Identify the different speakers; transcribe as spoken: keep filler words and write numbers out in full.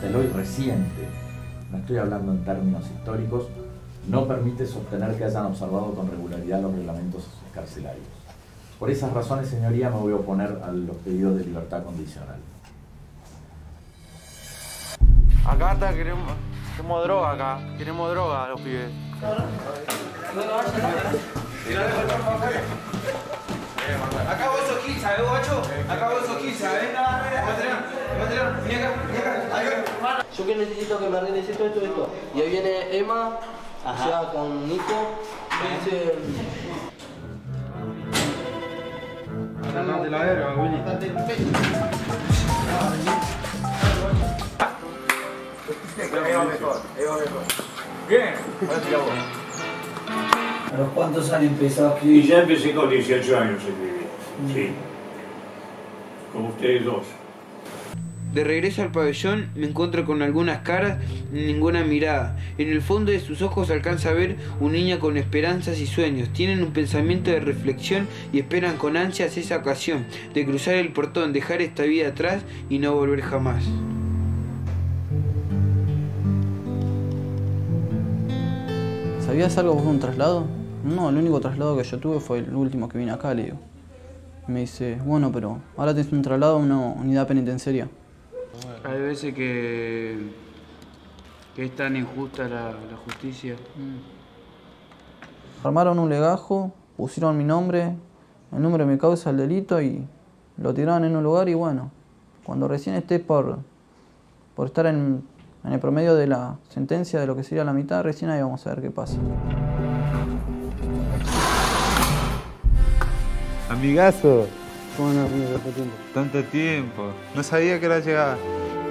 Speaker 1: hasta el hoy reciente, no estoy hablando en términos históricos, no permite sostener que hayan observado con regularidad los reglamentos carcelarios. Por esas razones, señoría, me voy a oponer a los pedidos de libertad condicional.
Speaker 2: Acá está, queremos, queremos droga acá, queremos droga los pibes.
Speaker 3: Acá vos sos quince, ¿eh, guacho? Acá vos sos quince, ¿eh? Vení acá, vení acá.
Speaker 4: Yo que necesito que me arregles esto, esto, esto. Y ahí viene Emma, o sea, con Nico, y dice...
Speaker 2: Andate la verga, Willy.
Speaker 3: Bien, ahora tira vos.
Speaker 5: ¿A los cuántos han empezado a escribir?
Speaker 6: Y ya empecé con dieciocho años a escribir, sí, como ustedes dos.
Speaker 7: De regreso al pabellón me encuentro con algunas caras y ninguna mirada. En el fondo de sus ojos alcanza a ver una niña con esperanzas y sueños. Tienen un pensamiento de reflexión y esperan con ansias esa ocasión de cruzar el portón, dejar esta vida atrás y no volver jamás.
Speaker 8: ¿Sabías algo vos de un traslado? No, el único traslado que yo tuve fue el último que vine acá, le digo. Me dice, bueno, pero ahora tenés un traslado a una unidad penitenciaria.
Speaker 7: Hay veces que, que es tan injusta la, la justicia.
Speaker 8: Mm. Armaron un legajo, pusieron mi nombre, el número de mi causa, el delito y lo tiraron en un lugar y bueno, cuando recién esté por, por estar en, en el promedio de la sentencia de lo que sería la mitad, recién ahí vamos a ver qué pasa.
Speaker 2: Amigazo.
Speaker 8: ¿Cómo no, tanto tiempo?
Speaker 2: Tanto tiempo. No sabía que era llegada.